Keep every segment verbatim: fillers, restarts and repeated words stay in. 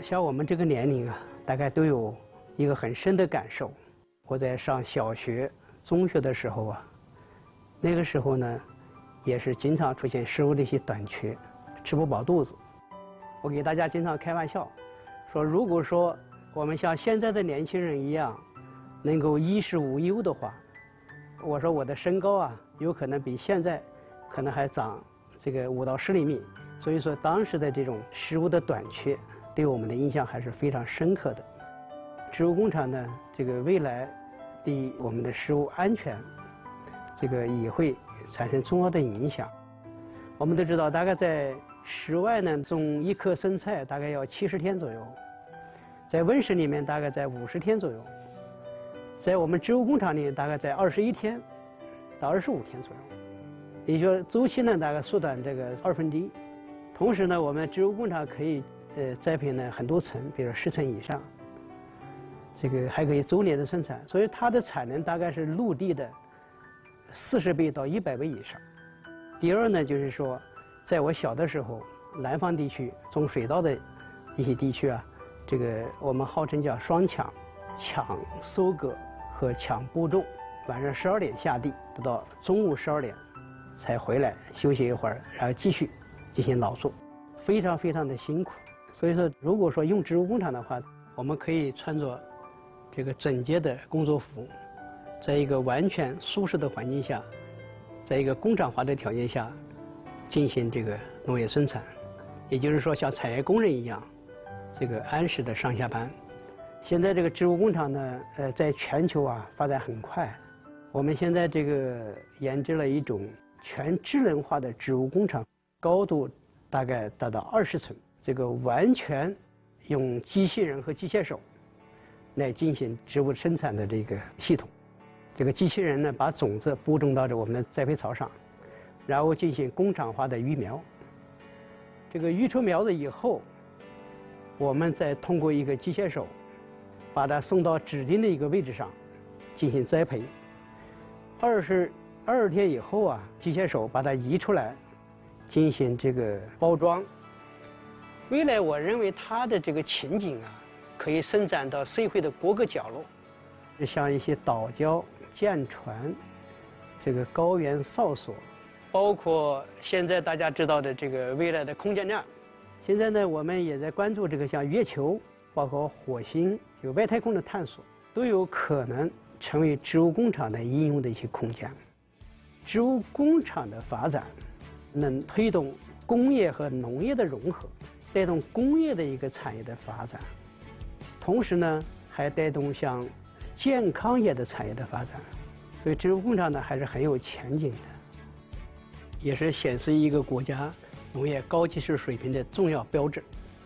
像我们这个年龄啊，大概都有一个很深的感受。我在上小学、中学的时候啊，那个时候呢，也是经常出现食物的一些短缺，吃不饱肚子。我给大家经常开玩笑，说如果说我们像现在的年轻人一样，能够衣食无忧的话，我说我的身高啊，有可能比现在可能还长这个五到十厘米。所以说，当时的这种食物的短缺，对我们的印象还是非常深刻的。植物工厂呢，这个未来对我们的食物安全，这个也会产生重要的影响。我们都知道，大概在室外呢，种一棵生菜大概要七十天左右，在温室里面大概在五十天左右，在我们植物工厂里大概在二十一天到二十五天左右，也就是说周期呢大概缩短这个二分之一。同时呢，我们植物工厂可以呃栽培呢很多层，比如十层以上，这个还可以周年的生产，所以它的产能大概是陆地的四十倍到一百倍以上。第二呢，就是说，在我小的时候，南方地区种水稻的一些地区啊，这个我们号称叫双抢，抢收割和抢播种，晚上十二点下地，等到中午十二点才回来休息一会儿，然后继续进行劳作，非常非常的辛苦。所以说，如果说用植物工厂的话，我们可以穿着这个整洁的工作服，在一个完全舒适的环境下，在一个工厂化的条件下进行这个农业生产，也就是说像产业工人一样，这个按时的上下班。现在这个植物工厂呢，呃，在全球啊发展很快。我们现在这个研制了一种全智能化的植物工厂，高度大概达到二十层，这个完全用机器人和机械手来进行植物生产的这个系统。这个机器人呢，把种子播种到这我们的栽培槽上，然后进行工厂化的育苗。这个育出苗子以后，我们再通过一个机械手，把它送到指定的一个位置上进行栽培。二十二天以后啊，机械手把它移出来，进行这个包装。未来我认为它的这个情景啊，可以伸展到社会的各个角落，像一些岛礁、舰船，这个高原哨所，包括现在大家知道的这个未来的空间站。现在呢，我们也在关注这个像月球，包括火星，有外太空的探索，都有可能成为植物工厂的应用的一些空间。植物工厂的发展，能推动工业和农业的融合，带动工业的一个产业的发展，同时呢，还带动像健康业的产业的发展。所以植物工厂呢，还是很有前景的，也是显示一个国家农业高技术水平的重要标志。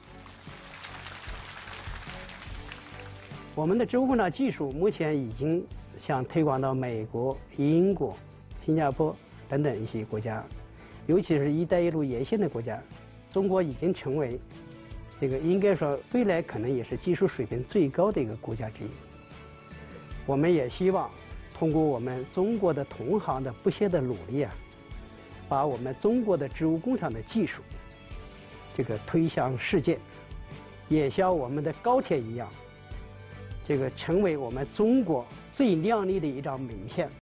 我们的植物工厂技术目前已经向推广到美国、英国、新加坡等等一些国家，尤其是一带一路沿线的国家，中国已经成为这个应该说未来可能也是技术水平最高的一个国家之一。我们也希望通过我们中国的同行的不懈的努力啊，把我们中国的植物工厂的技术这个推向世界，也像我们的高铁一样，这个成为我们中国最亮丽的一张名片。